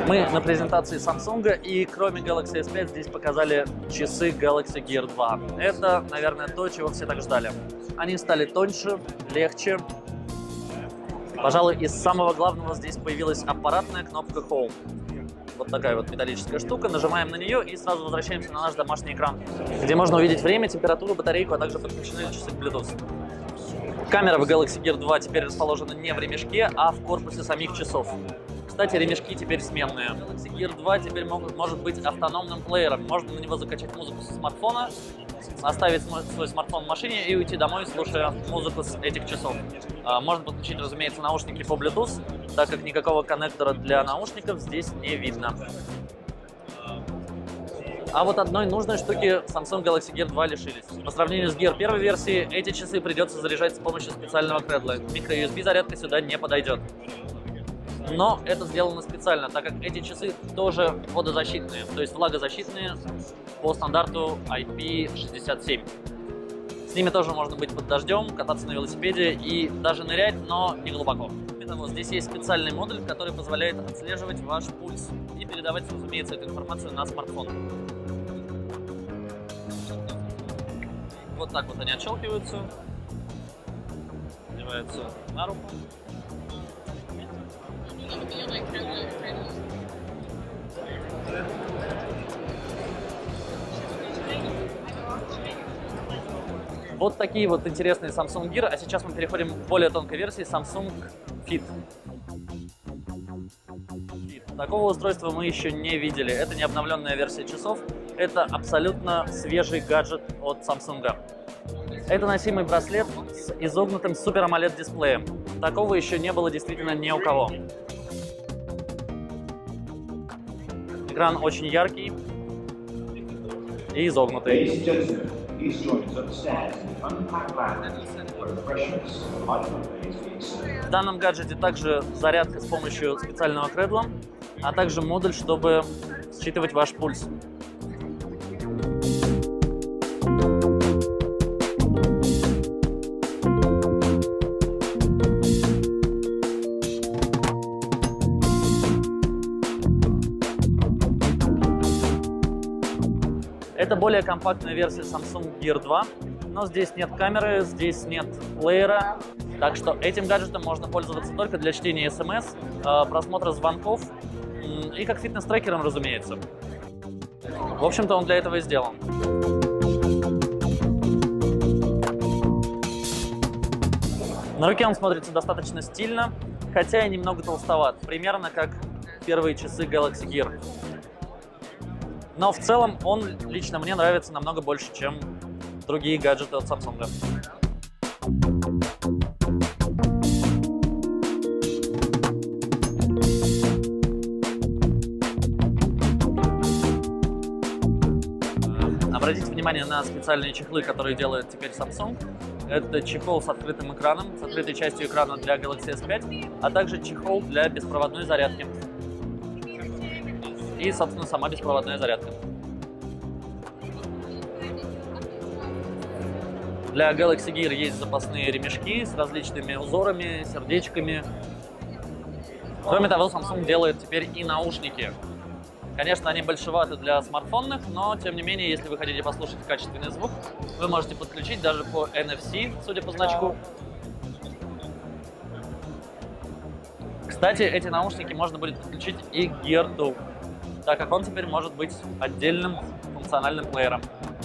Мы на презентации Samsung, и кроме Galaxy S5 здесь показали часы Galaxy Gear 2. Это, наверное, то, чего все так ждали. Они стали тоньше, легче. Пожалуй, из самого главного здесь появилась аппаратная кнопка Home. Вот такая вот металлическая штука. Нажимаем на нее и сразу возвращаемся на наш домашний экран, где можно увидеть время, температуру, батарейку, а также подключены часы к Bluetooth. Камера в Galaxy Gear 2 теперь расположена не в ремешке, а в корпусе самих часов. Кстати, ремешки теперь сменные. Galaxy Gear 2 теперь может быть автономным плеером. Можно на него закачать музыку со смартфона, оставить свой смартфон в машине и уйти домой, слушая музыку с этих часов. Можно подключить, разумеется, наушники по Bluetooth, так как никакого коннектора для наушников здесь не видно. А вот одной нужной штуки Samsung Galaxy Gear 2 лишились. По сравнению с Gear первой версии, эти часы придется заряжать с помощью специального кредла. Micro-USB зарядка сюда не подойдет. Но это сделано специально, так как эти часы тоже водозащитные, то есть влагозащитные по стандарту IP67. С ними тоже можно быть под дождем, кататься на велосипеде и даже нырять, но не глубоко. Кроме того, здесь есть специальный модуль, который позволяет отслеживать ваш пульс и передавать, разумеется, эту информацию на смартфон. Вот так вот они отщелкиваются, надеваются на руку. Вот такие вот интересные Samsung Gear, а сейчас мы переходим к более тонкой версии Samsung Fit. Такого устройства мы еще не видели, это не обновленная версия часов, это абсолютно свежий гаджет от Samsung. Это носимый браслет с изогнутым Super AMOLED дисплеем. Такого еще не было действительно ни у кого. Экран очень яркий и изогнутый. В данном гаджете также зарядка с помощью специального кредла, а также модуль, чтобы считывать ваш пульс. Это более компактная версия Samsung Gear 2, но здесь нет камеры, здесь нет плеера, так что этим гаджетом можно пользоваться только для чтения смс, просмотра звонков и как фитнес-трекером, разумеется. В общем-то, он для этого и сделан. На руке он смотрится достаточно стильно, хотя и немного толстоват, примерно как первые часы Galaxy Gear. Но в целом он лично мне нравится намного больше, чем другие гаджеты от Samsung. Обратите внимание на специальные чехлы, которые делает теперь Samsung. Это чехол с открытым экраном, с открытой частью экрана для Galaxy S5, а также чехол для беспроводной зарядки. И, собственно, сама беспроводная зарядка. Для Galaxy Gear есть запасные ремешки с различными узорами, сердечками. Кроме того, Samsung делает теперь и наушники. Конечно, они большеваты для смартфонных, но, тем не менее, если вы хотите послушать качественный звук, вы можете подключить даже по NFC, судя по значку. Кстати, эти наушники можно будет подключить и к Gear 2. Так как он теперь может быть отдельным функциональным плеером.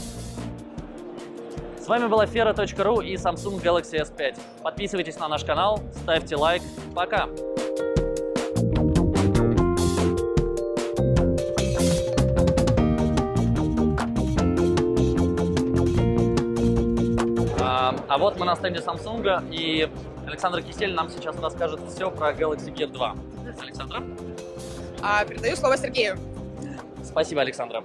С вами была Fera.ru и Samsung Galaxy S5. Подписывайтесь на наш канал, ставьте лайк. Пока! А вот мы на стенде Samsung, и Александр Кисель нам сейчас расскажет все про Galaxy Gear 2. Александра? Передаю слово Сергею. Спасибо, Александра.